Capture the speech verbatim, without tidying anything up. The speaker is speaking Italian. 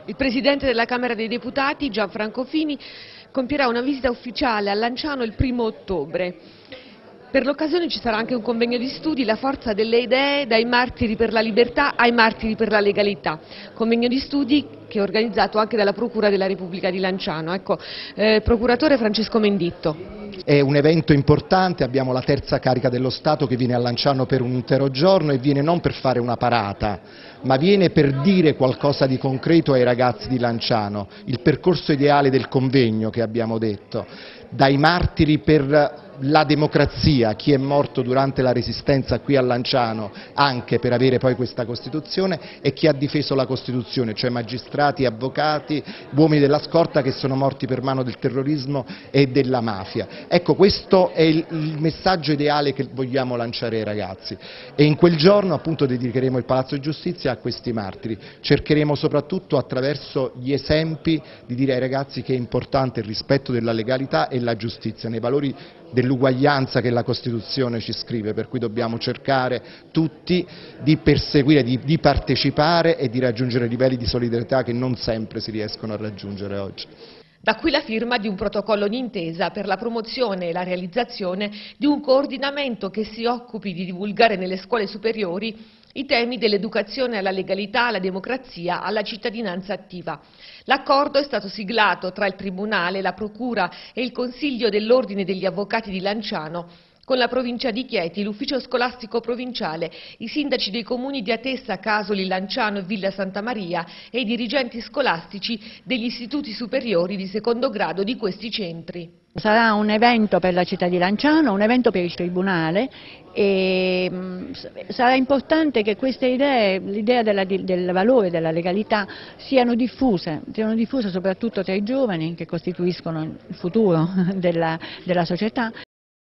Il Presidente della Camera dei Deputati, Gianfranco Fini, compierà una visita ufficiale a Lanciano il primo ottobre. Per l'occasione ci sarà anche un convegno di studi, La forza delle idee, dai martiri per la libertà ai martiri per la legalità. Convegno di studi che è organizzato anche dalla Procura della Repubblica di Lanciano. Ecco, eh, Procuratore Francesco Menditto. È un evento importante, abbiamo la terza carica dello Stato che viene a Lanciano per un intero giorno e viene non per fare una parata, ma viene per dire qualcosa di concreto ai ragazzi di Lanciano, il percorso ideale del convegno che abbiamo detto, dai martiri per la democrazia, chi è morto durante la resistenza qui a Lanciano anche per avere poi questa Costituzione e chi ha difeso la Costituzione, cioè magistrati, avvocati, uomini della scorta che sono morti per mano del terrorismo e della mafia. Ecco, questo è il, il messaggio ideale che vogliamo lanciare ai ragazzi e in quel giorno appunto dedicheremo il Palazzo di Giustizia a questi martiri. Cercheremo soprattutto attraverso gli esempi di dire ai ragazzi che è importante il rispetto della legalità e la giustizia, nei valori dell'uguaglianza che la Costituzione ci scrive, per cui dobbiamo cercare tutti di perseguire, di, di partecipare e di raggiungere livelli di solidarietà che non sempre si riescono a raggiungere oggi. Da qui la firma di un protocollo d'intesa per la promozione e la realizzazione di un coordinamento che si occupi di divulgare nelle scuole superiori i temi dell'educazione alla legalità, alla democrazia, alla cittadinanza attiva. L'accordo è stato siglato tra il Tribunale, la Procura e il Consiglio dell'Ordine degli Avvocati di Lanciano, con la provincia di Chieti, l'ufficio scolastico provinciale, i sindaci dei comuni di Atessa, Casoli, Lanciano e Villa Santa Maria e i dirigenti scolastici degli istituti superiori di secondo grado di questi centri. Sarà un evento per la città di Lanciano, un evento per il Tribunale e sarà importante che queste idee, l'idea della, del valore della legalità siano diffuse, siano diffuse soprattutto tra i giovani che costituiscono il futuro della, della società